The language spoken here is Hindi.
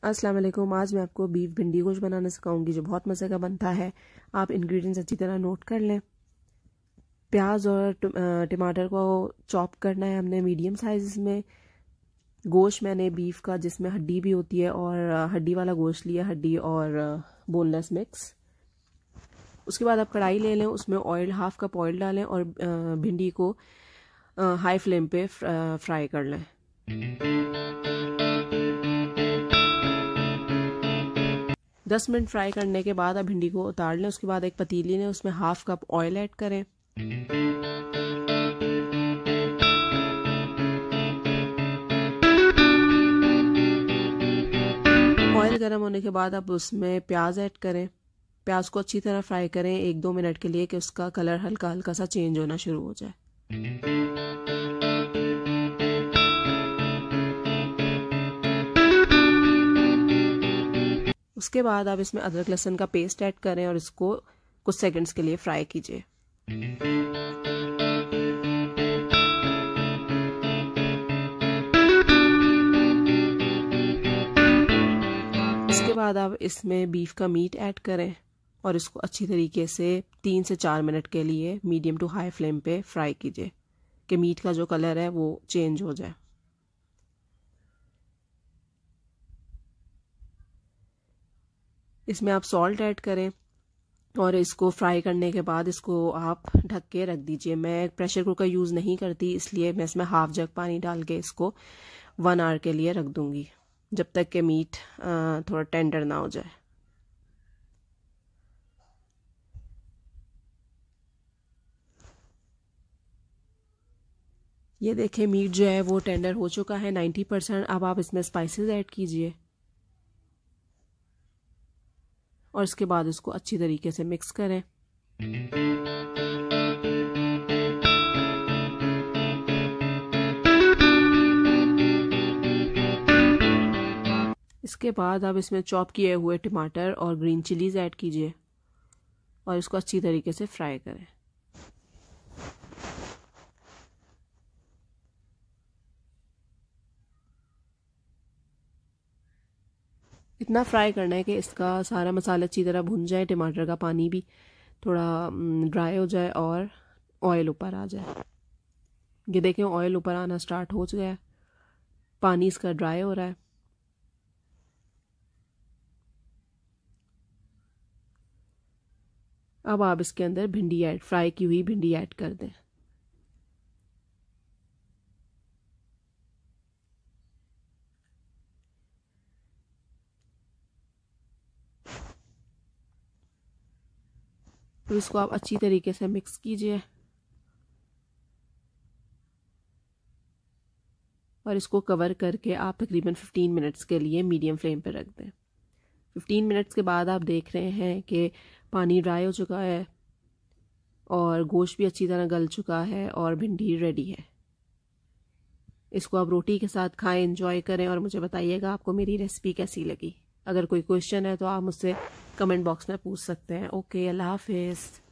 अस्सलाम वालेकुम। आज मैं आपको बीफ भिंडी गोश्त बनाना सिखाऊंगी जो बहुत मज़े का बनता है। आप इंग्रेडिएंट्स अच्छी तरह नोट कर लें। प्याज और टमाटर को चॉप करना है हमने मीडियम साइज में। गोश्त मैंने बीफ का जिसमें हड्डी भी होती है और हड्डी वाला गोश्त लिया, हड्डी और बोनलेस मिक्स। उसके बाद आप कढ़ाई ले लें, उसमें ऑयल हाफ कप ऑयल डालें और भिंडी को हाई फ्लेम पे फ्राई कर लें। 10 मिनट फ्राई करने के बाद आप भिंडी को उतार लें। उसके बाद एक पतीली लें, उसमें हाफ कप ऑयल ऐड करें। ऑयल गर्म होने के बाद आप उसमें प्याज ऐड करें। प्याज को अच्छी तरह फ्राई करें 1-2 मिनट के लिए कि उसका कलर हल्का हल्का सा चेंज होना शुरू हो जाए। उसके बाद आप इसमें अदरक लहसुन का पेस्ट ऐड करें और इसको कुछ सेकंड्स के लिए फ्राई कीजिए। उसके बाद आप इसमें बीफ का मीट ऐड करें और इसको अच्छी तरीके से 3 से 4 मिनट के लिए मीडियम टू हाई फ्लेम पे फ्राई कीजिए कि मीट का जो कलर है वो चेंज हो जाए। इसमें आप सॉल्ट ऐड करें और इसको फ्राई करने के बाद इसको आप ढक के रख दीजिए। मैं प्रेशर कुकर यूज़ नहीं करती, इसलिए मैं इसमें हाफ जग पानी डाल के इसको 1 आवर के लिए रख दूंगी जब तक कि मीट थोड़ा टेंडर ना हो जाए। ये देखें मीट जो है वो टेंडर हो चुका है 90%। अब आप इसमें स्पाइसेस ऐड कीजिए और इसके बाद इसको अच्छी तरीके से मिक्स करें। इसके बाद आप इसमें चॉप किए हुए टमाटर और ग्रीन चिलीज ऐड कीजिए और इसको अच्छी तरीके से फ्राई करें। इतना फ्राई करना है कि इसका सारा मसाला अच्छी तरह भुन जाए, टमाटर का पानी भी थोड़ा ड्राई हो जाए और ऑयल ऊपर आ जाए। ये देखें ऑयल ऊपर आना स्टार्ट हो गया है, पानी इसका ड्राई हो रहा है। अब आप इसके अंदर भिंडी ऐड, फ्राई की हुई भिंडी ऐड कर दें। तो इसको आप अच्छी तरीके से मिक्स कीजिए और इसको कवर करके आप तकरीबन 15 मिनट्स के लिए मीडियम फ्लेम पर रख दें। 15 मिनट्स के बाद आप देख रहे हैं कि पानी ड्राई हो चुका है और गोश्त भी अच्छी तरह गल चुका है और भिंडी रेडी है। इसको आप रोटी के साथ खाएं, एंजॉय करें और मुझे बताइएगा आपको मेरी रेसिपी कैसी लगी। अगर कोई क्वेश्चन है तो आप मुझसे कमेंट बॉक्स में पूछ सकते हैं। ओके, अल्लाह हाफिज़।